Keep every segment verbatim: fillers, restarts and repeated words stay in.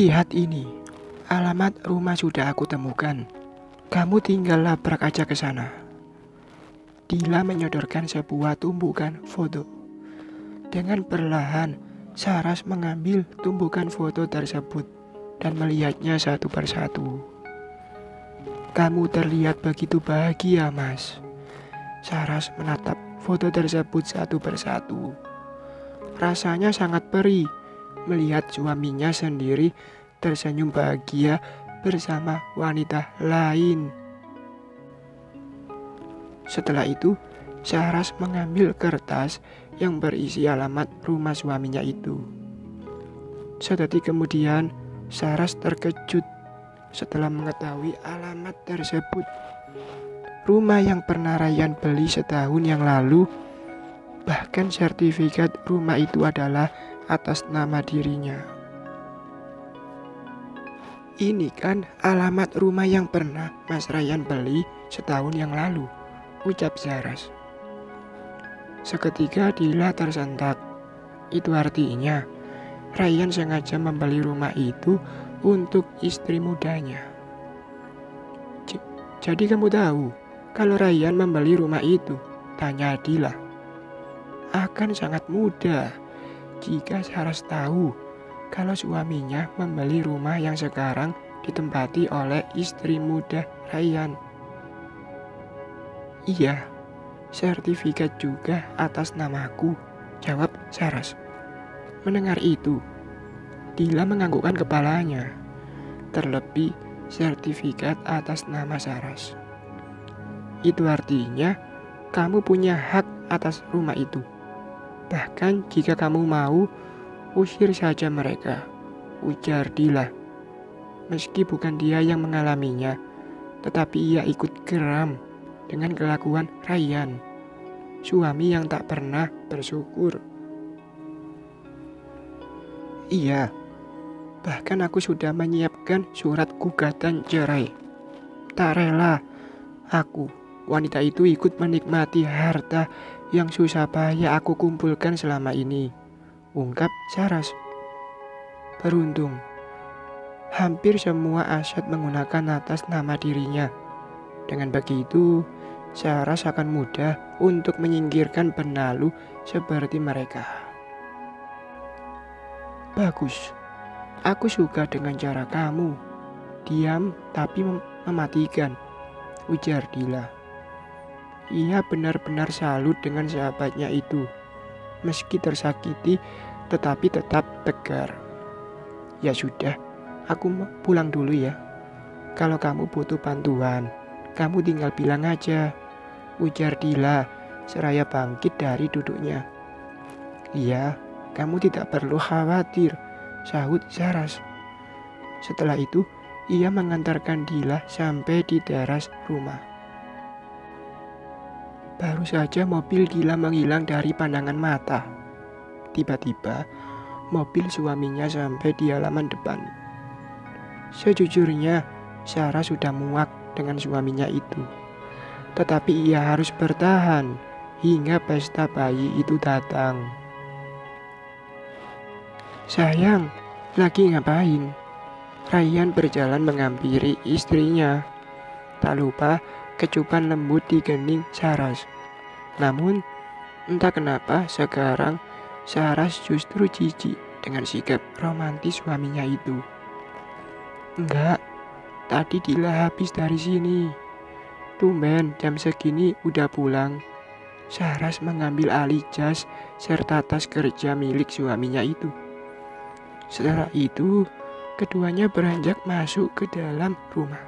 Lihat ini, alamat rumah sudah aku temukan. Kamu tinggal labrak aja ke sana. Dila menyodorkan sebuah tumpukan foto. Dengan perlahan, Saras mengambil tumpukan foto tersebut dan melihatnya satu persatu. Kamu terlihat begitu bahagia, Mas. Saras menatap foto tersebut satu persatu. Rasanya sangat perih melihat suaminya sendiri tersenyum bahagia bersama wanita lain. Setelah itu, Saras mengambil kertas yang berisi alamat rumah suaminya itu. Sedetik kemudian, Saras terkejut setelah mengetahui alamat tersebut. Rumah yang pernah Ryan beli setahun yang lalu, bahkan sertifikat rumah itu adalah atas nama dirinya. Ini kan alamat rumah yang pernah Mas Ryan beli setahun yang lalu, ucap Saras. Seketika Dila tersentak. Itu artinya Ryan sengaja membeli rumah itu untuk istri mudanya. J- Jadi kamu tahu kalau Ryan membeli rumah itu? Tanya Dila. Akan sangat mudah jika Saras tahu kalau suaminya membeli rumah yang sekarang ditempati oleh istri muda Ryan. Iya, sertifikat juga atas namaku, jawab Saras. Mendengar itu, Dila menganggukkan kepalanya. Terlebih sertifikat atas nama Saras. Itu artinya kamu punya hak atas rumah itu. Bahkan jika kamu mau, usir saja mereka, ujar Dila. Meski bukan dia yang mengalaminya, tetapi ia ikut geram dengan kelakuan Ryan, suami yang tak pernah bersyukur. Iya, bahkan aku sudah menyiapkan surat gugatan cerai. Tak rela aku, wanita itu, ikut menikmati harta yang susah payah aku kumpulkan selama ini, ungkap Saras. Beruntung, hampir semua aset menggunakan atas nama dirinya. Dengan begitu, Saras akan mudah untuk menyingkirkan benalu seperti mereka. Bagus, aku suka dengan cara kamu. Diam tapi mem- mematikan, ujar Dila. Ia benar-benar salut dengan sahabatnya itu. Meski tersakiti, tetapi tetap tegar. Ya sudah, aku pulang dulu ya. Kalau kamu butuh bantuan, kamu tinggal bilang aja, ujar Dila seraya bangkit dari duduknya. Iya, kamu tidak perlu khawatir, sahut Saras. Setelah itu, ia mengantarkan Dila sampai di teras rumah. Baru saja mobil Dila menghilang dari pandangan mata. Tiba-tiba, mobil suaminya sampai di halaman depan. Sejujurnya, Sarah sudah muak dengan suaminya itu. Tetapi ia harus bertahan hingga pesta bayi itu datang. Sayang, lagi ngapain? Ryan berjalan menghampiri istrinya. Tak lupa kecupan lembut di kening Saras. Namun, entah kenapa sekarang Saras justru jijik dengan sikap romantis suaminya itu. Enggak, tadi Dila habis dari sini. Tumben jam segini udah pulang. Saras mengambil alih jas serta tas kerja milik suaminya itu. Setelah itu, keduanya beranjak masuk ke dalam rumah.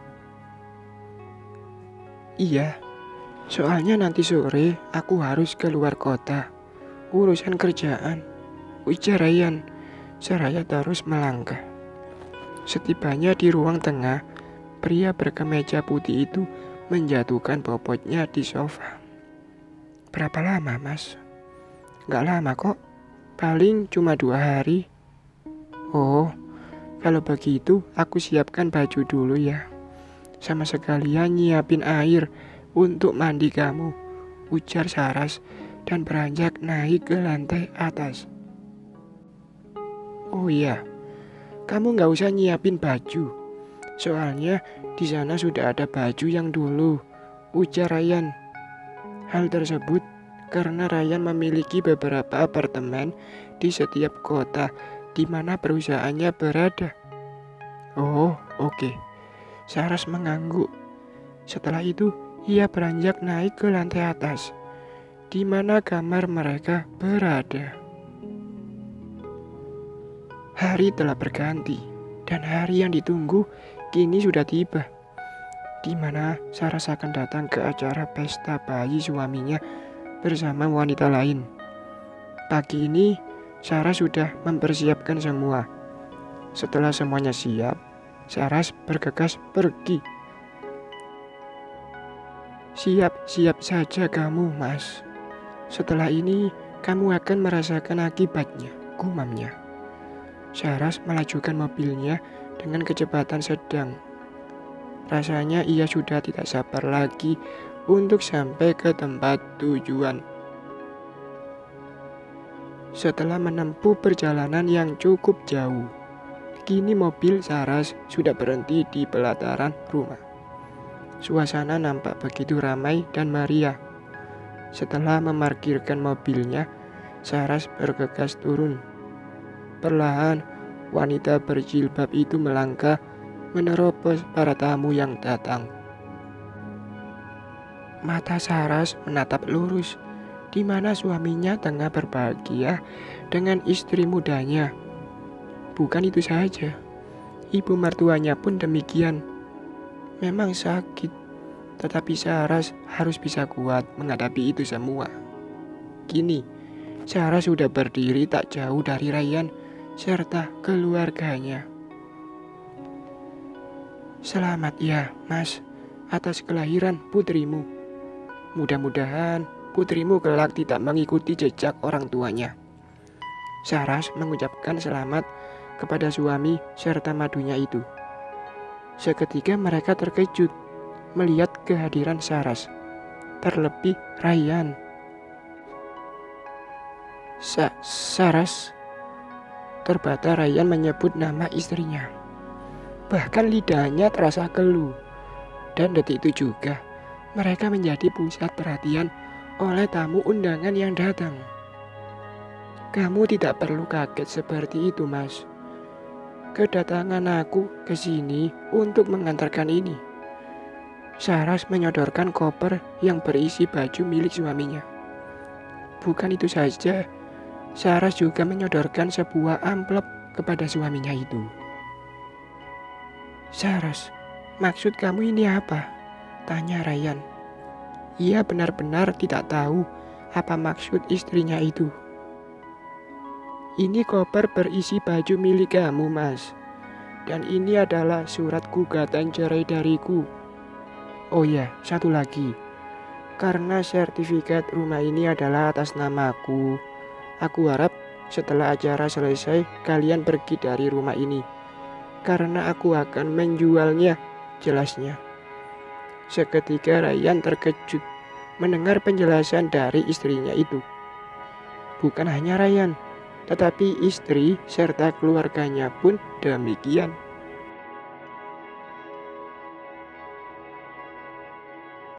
Iya, soalnya nanti sore aku harus keluar kota. Urusan kerjaan, ujar Ryan seraya terus melangkah. Setibanya di ruang tengah, pria berkemeja putih itu menjatuhkan bobotnya di sofa. Berapa lama, Mas? Gak lama kok, paling cuma dua hari. Oh, kalau begitu aku siapkan baju dulu ya. Sama sekalian nyiapin air untuk mandi kamu, ujar Saras dan beranjak naik ke lantai atas. Oh iya, kamu nggak usah nyiapin baju. Soalnya di sana sudah ada baju yang dulu, ujar Ryan. Hal tersebut karena Ryan memiliki beberapa apartemen di setiap kota di mana perusahaannya berada. Oh, oke. Okay. Saras mengangguk. Setelah itu, ia beranjak naik ke lantai atas, di mana kamar mereka berada. Hari telah berganti, dan hari yang ditunggu kini sudah tiba, di mana Saras akan datang ke acara pesta bayi suaminya bersama wanita lain. Pagi ini, Saras sudah mempersiapkan semua. Setelah semuanya siap, Saras bergegas pergi. Siap-siap saja kamu, Mas. Setelah ini, kamu akan merasakan akibatnya, gumamnya. Saras melajukan mobilnya dengan kecepatan sedang. Rasanya ia sudah tidak sabar lagi untuk sampai ke tempat tujuan. Setelah menempuh perjalanan yang cukup jauh, kini mobil Saras sudah berhenti di pelataran rumah. Suasana nampak begitu ramai dan meriah. Setelah memarkirkan mobilnya, Saras bergegas turun. Perlahan, wanita berjilbab itu melangkah menerobos para tamu yang datang. Mata Saras menatap lurus, di mana suaminya tengah berbahagia dengan istri mudanya. Bukan itu saja, ibu mertuanya pun demikian. Memang sakit, tetapi Saras harus bisa kuat menghadapi itu semua. Kini, Saras sudah berdiri tak jauh dari Ryan serta keluarganya. Selamat ya, Mas, atas kelahiran putrimu. Mudah-mudahan putrimu kelak tidak mengikuti jejak orang tuanya. Saras mengucapkan selamat kepada suami serta madunya itu. Seketika mereka terkejut melihat kehadiran Saras, terlebih Ryan. Sa Saras, terbata Ryan menyebut nama istrinya. Bahkan lidahnya terasa keluh. Dan detik itu juga mereka menjadi pusat perhatian oleh tamu undangan yang datang. Kamu tidak perlu kaget seperti itu, Mas. Kedatangan aku ke sini untuk mengantarkan ini. Saras menyodorkan koper yang berisi baju milik suaminya. Bukan itu saja, Saras juga menyodorkan sebuah amplop kepada suaminya itu. Saras, maksud kamu ini apa? Tanya Ryan. Ia benar-benar tidak tahu apa maksud istrinya itu. Ini koper berisi baju milik kamu, Mas. Dan ini adalah surat gugatan cerai dariku. Oh ya, satu lagi. Karena sertifikat rumah ini adalah atas namaku, aku harap setelah acara selesai kalian pergi dari rumah ini. Karena aku akan menjualnya, jelasnya. Seketika Ryan terkejut mendengar penjelasan dari istrinya itu. Bukan hanya Ryan, tetapi istri serta keluarganya pun demikian.